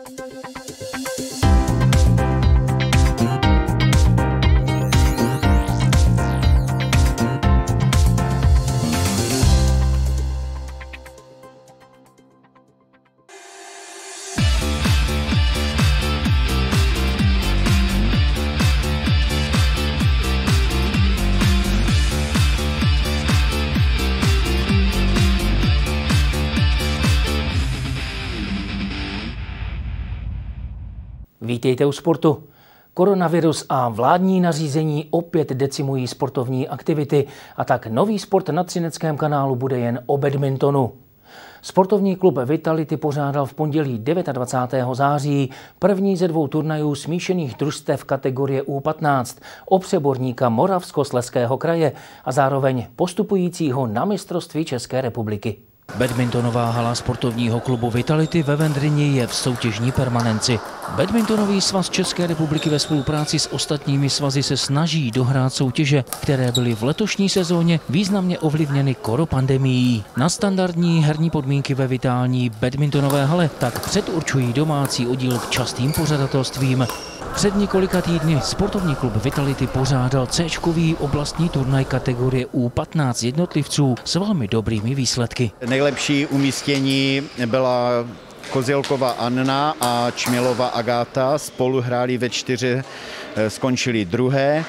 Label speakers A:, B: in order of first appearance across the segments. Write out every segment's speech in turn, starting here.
A: Vítejte u sportu. Koronavirus a vládní nařízení opět decimují sportovní aktivity a tak nový sport na Třineckém kanálu bude jen o badmintonu. Sportovní klub Vitality pořádal v pondělí 29. září první ze dvou turnajů smíšených družstev kategorie U15 o přeborníka Moravskoslezského kraje a zároveň postupujícího na mistrovství České republiky. Badmintonová hala sportovního klubu Vitality ve Vendryni je v soutěžní permanenci. Badmintonový svaz České republiky ve spolupráci s ostatními svazy se snaží dohrát soutěže, které byly v letošní sezóně významně ovlivněny koropandemií. Na standardní herní podmínky ve vitální badmintonové hale tak předurčují domácí oddíl k častým pořadatelstvím. Před několika týdny sportovní klub Vitality pořádal C-čkový oblastní turnaj kategorie U15 jednotlivců s velmi dobrými výsledky.
B: Nejlepší umístění byla Kozělková Anna a Čmělová Agáta. Spolu hráli ve 4, skončili druhé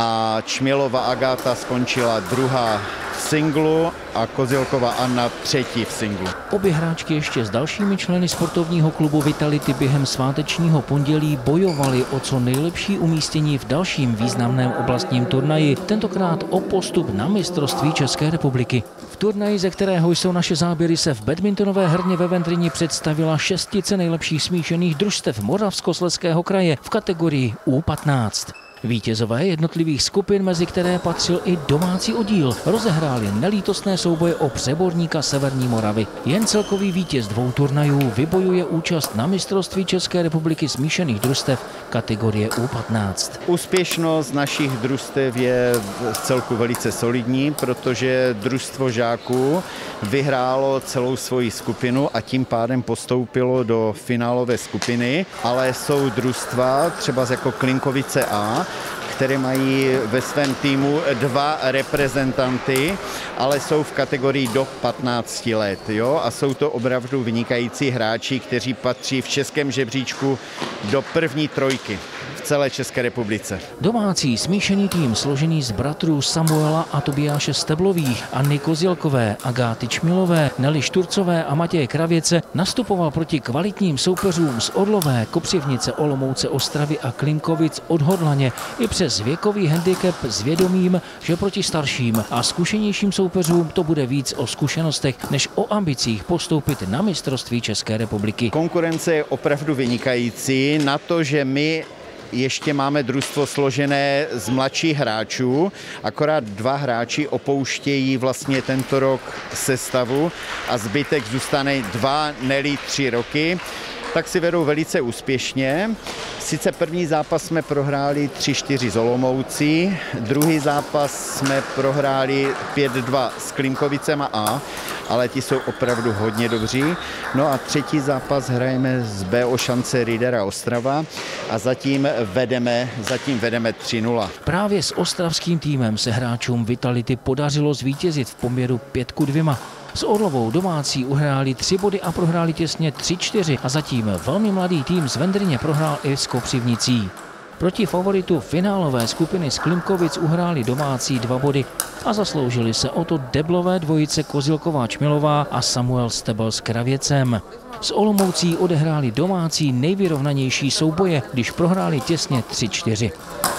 B: a Čmělová Agáta skončila druhá v singlu a Kozělková Anna třetí v singlu.
A: Obě hráčky ještě s dalšími členy sportovního klubu Vitality během svátečního pondělí bojovaly o co nejlepší umístění v dalším významném oblastním turnaji, tentokrát o postup na mistrovství České republiky. V turnaji, ze kterého jsou naše záběry, se v badmintonové herně ve Vendryni představila šestice nejlepších smíšených družstev Moravskoslezského kraje v kategorii U15. Vítězové jednotlivých skupin, mezi které patřil i domácí oddíl, rozehráli nelítostné souboje o přeborníka Severní Moravy. Jen celkový vítěz dvou turnajů vybojuje účast na mistrovství České republiky smíšených družstev kategorie U15.
B: Úspěšnost našich družstev je vcelku velice solidní, protože družstvo žáků vyhrálo celou svoji skupinu a tím pádem postoupilo do finálové skupiny, ale jsou družstva, třeba jako Klinkovice A, které mají ve svém týmu 2 reprezentanty, ale jsou v kategorii do 15 let. Jo? A jsou to opravdu vynikající hráči, kteří patří v českém žebříčku do první trojky v celé České republice.
A: Domácí smíšený tým složený z bratrů Samuela a Tobiáše Steblových, Anny Kozělkové, Agáty Čmilové, Nely Šturcové a Matěje Kravěce nastupoval proti kvalitním soupeřům z Orlové, Kopřivnice, Olomouce, Ostravy a Klinkovic odhodlaně i přes věkový handicap s vědomím, že proti starším a zkušenějším soupeřům to bude víc o zkušenostech než o ambicích postoupit na mistrovství České republiky.
B: Konkurence je opravdu vynikající na to, že my ještě máme družstvo složené z mladších hráčů, akorát 2 hráči opouštějí vlastně tento rok sestavu a zbytek zůstane 2, ne-li 3 roky. Tak si vedou velice úspěšně. Sice první zápas jsme prohráli 3-4 z Olomoucí, druhý zápas jsme prohráli 5-2 s Klinkovicema A, ale ti jsou opravdu hodně dobří. No a třetí zápas hrajeme z BO Šance Ridera Ostrava a zatím vedeme 3-0.
A: Právě s ostravským týmem se hráčům Vitality podařilo zvítězit v poměru 5-2. S Orlovou domácí uhráli 3 body a prohráli těsně 3-4 a zatím velmi mladý tým z Vendryně prohrál i s Kopřivnicí. Proti favoritu finálové skupiny z Klimkovic uhráli domácí 2 body a zasloužili se o to deblové dvojice Kozilková Čmilová a Samuel Stebl s Kravěcem. S Olomoucí odehráli domácí nejvyrovnanější souboje, když prohráli těsně 3-4.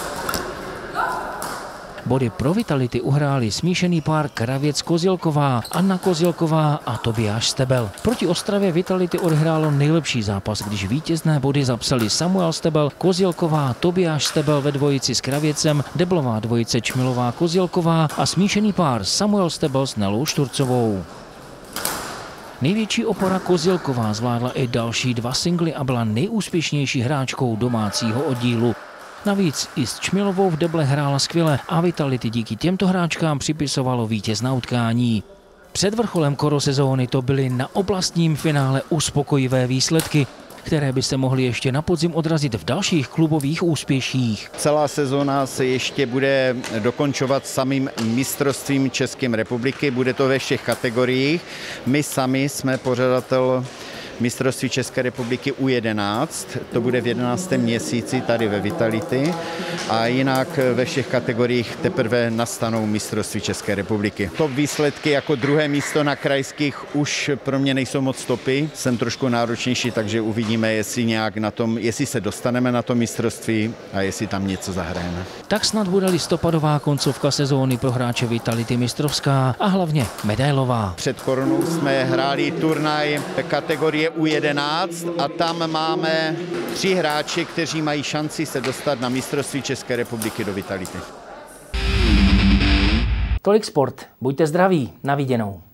A: Body pro Vitality uhráli smíšený pár Kravěc-Kozilková, Anna Kozilková a Tobiáš Stebl. Proti Ostravě Vitality odehrálo nejlepší zápas, když vítězné body zapsali Samuel Stebl, Kozilková, Tobiáš Stebl ve dvojici s Kravěcem, deblová dvojice Čmilová Kozilková a smíšený pár Samuel Stebl s Nelou Šturcovou. Největší opora Kozilková zvládla i další 2 singly a byla nejúspěšnější hráčkou domácího oddílu. Navíc i s Čmilovou v deble hrála skvěle a Vitality díky těmto hráčkám připisovalo vítězná utkání. Před vrcholem korosezóny to byly na oblastním finále uspokojivé výsledky. které by se mohly ještě na podzim odrazit v dalších klubových úspěších.
B: Celá sezóna se ještě bude dokončovat samým mistrovstvím České republiky. Bude to ve všech kategoriích. My sami jsme pořadatel mistrovství České republiky U11, to bude v 11. měsíci tady ve Vitality a jinak ve všech kategoriích teprve nastanou mistrovství České republiky. Top výsledky jako druhé místo na krajských už pro mě nejsou moc topy, jsem trošku náročnější, takže uvidíme, jestli nějak na tom, jestli se dostaneme na to mistrovství a jestli tam něco zahrajeme.
A: Tak snad bude listopadová koncovka sezóny pro hráče Vitality mistrovská a hlavně medailová.
B: Před koronou jsme hráli turnaj kategorie U11 a tam máme 3 hráči, kteří mají šanci se dostat na mistrovství České republiky do Vitality.
A: Tolik sport. Buďte zdraví. Na viděnou.